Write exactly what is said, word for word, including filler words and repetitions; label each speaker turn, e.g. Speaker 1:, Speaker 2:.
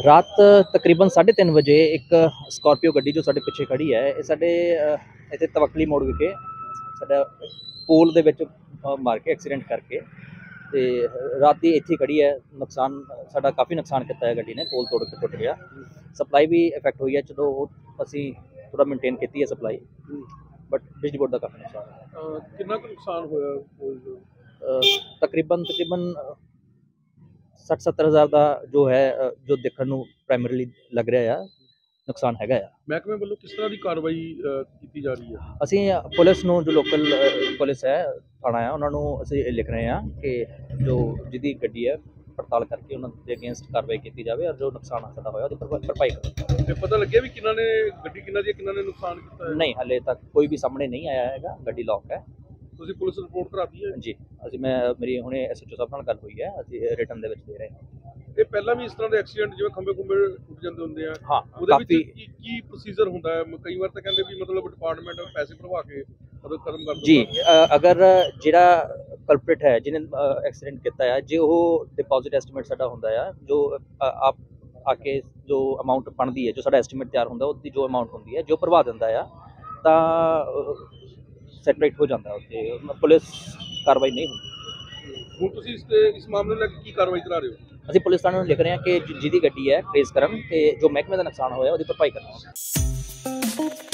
Speaker 1: रात तकरीबन साढ़े तीन बजे एक स्कॉर्पियो गड्डी जो साढ़े पिछे खड़ी है ये साढ़े इत्थे तवक्कली मोड़ विखे साडा पोल दे विच मार के एक्सीडेंट करके ते रात दी इत्थे खड़ी है। नुकसान साडा काफ़ी नुकसान किया है गड्डी ने, पोल तोड़ के टुट गया। सप्लाई भी इफेक्ट हुई है, चलो असी थोड़ा मेनटेन की है सप्लाई, बट बिजली बोर्ड का काफ़ी नुकसान है।
Speaker 2: कितना नुकसान होया पोल जो?
Speaker 1: तकरीबन तकरीबन सठ सत्तर हज़ार का जो है जो देखने को प्राइमरीली लग रहा है नुकसान हैगा आ।
Speaker 2: महकमे वालों किस तरह की कार्रवाई की जा रही है?
Speaker 1: ਅਸੀਂ ਪੁਲਿਸ ਨੂੰ, ਜੋ ਲੋਕਲ ਪੁਲਿਸ ਹੈ ਥਾਣਾ ਹੈ, ਉਹਨਾਂ ਨੂੰ ਅਸੀਂ ਲਿਖ ਰਹੇ ਹਾਂ ਕਿ ਜੋ ਜਿਹਦੀ ਗੱਡੀ ਹੈ ਪੜਤਾਲ ਕਰਕੇ ਉਹਨਾਂ ਦੇ ਅਗੇਂਸਟ ਕਾਰਵਾਈ ਕੀਤੀ ਜਾਵੇ ਔਰ ਜੋ ਨੁਕਸਾਨ ਸਾਡਾ ਹੋਇਆ ਉਹਦੀ ਭਰਪਾਈ ਕਰੋ।
Speaker 2: ਤੇ ਪਤਾ ਲੱਗਿਆ ਵੀ ਕਿਹਨਾਂ ਨੇ ਗੱਡੀ ਕਿਹਨਾਂ ਦੀ ਕਿਹਨਾਂ ਨੇ ਨੁਕਸਾਨ ਕੀਤਾ ਹੈ?
Speaker 1: ਨਹੀਂ, ਹਾਲੇ ਤੱਕ ਕੋਈ ਵੀ ਸਾਹਮਣੇ ਨਹੀਂ ਆਇਆ ਹੈਗਾ, ਗੱਡੀ ਲੌਕ ਹੈ।
Speaker 2: ਤੁਸੀਂ ਪੁਲਿਸ ਰਿਪੋਰਟ ਕਰਾਤੀ ਹੈ?
Speaker 1: ਜੀ, ਅਸੀਂ ਮੈਂ ਮੇਰੀ ਹੁਣੇ ਐਸਐਚਓ ਸਾਹਿਬ ਨਾਲ ਗੱਲ ਹੋਈ ਹੈ, ਅਸੀਂ ਰਿਟਨ ਦੇ ਵਿੱਚ ਦੇ ਰਹੇ ਹਾਂ।
Speaker 2: ਇਹ ਪਹਿਲਾਂ ਵੀ ਇਸ ਤਰ੍ਹਾਂ ਦੇ ਐਕਸੀਡੈਂਟ ਜਿਵੇਂ ਖੰਭੇ ਖੁੰਬੇ ਟੁੱਟ ਜਾਂਦੇ ਹੁੰਦੇ ਆ,
Speaker 1: ਹਾਂ,
Speaker 2: ਉਹਦੇ ਵਿੱਚ ਕੀ ਕੀ ਪ੍ਰੋਸੀਜਰ ਹੁੰਦਾ ਹੈ? ਕਈ ਵਾਰ ਤਾਂ ਕਹਿੰਦੇ ਵੀ ਮਤਲਬ ਡਿਪਾਰਟਮੈਂਟ ਪੈਸੇ ਭਰਵਾ ਕੇ ਕਦਮ ਕਦਮ ਕਰ
Speaker 1: ਜੀ। ਅਗਰ ਜਿਹੜਾ ਕਲਪ੍ਰਿਟ ਹੈ ਜਿਹਨੇ ਐਕਸੀਡੈਂਟ ਕੀਤਾ ਹੈ, ਜੇ ਉਹ ਡਿਪੋਜ਼ਿਟ ਐਸਟੀਮੇਟ ਸਾਡਾ ਹੁੰਦਾ ਆ, ਜੋ ਆਪ ਆ ਕੇ ਜੋ ਅਮਾਊਂਟ ਬਣਦੀ ਹੈ, ਜੋ ਸਾਡਾ ਐਸਟੀਮੇਟ ਤਿਆਰ ਹੁੰਦਾ ਉਹਦੀ ਜੋ ਅਮਾਊਂਟ ਹੁੰਦੀ ਹੈ, ਜੋ ਭਰਵਾ ਦਿੰਦਾ ਆ ਤਾਂ ਸੈਟਰੇਟ ਹੋ ਜਾਂਦਾ ਉੱਥੇ, ਪੁਲਿਸ ਕਾਰਵਾਈ ਨਹੀਂ ਹੁੰਦੀ।
Speaker 2: ਹੁਣ ਤੁਸੀਂ ਇਸ ਤੇ ਇਸ ਮਾਮਲੇ ਨਾਲ ਕੀ ਕਾਰਵਾਈ ਕਰਾ ਰਹੇ ਹੋ?
Speaker 1: ਅਸੀਂ ਪੁਲਿਸ ਥਾਣੇ ਨੂੰ ਲਿਖ ਰਹੇ ਹਾਂ ਕਿ ਜਿਹਦੀ ਗੱਡੀ ਹੈ ਟ੍ਰੇਸ ਕਰਨ ਤੇ ਜੋ ਮਹਿਕਮੇ ਦਾ ਨੁਕਸਾਨ ਹੋਇਆ ਉਹਦੀ ਭਰਪਾਈ ਕਰਨਾ।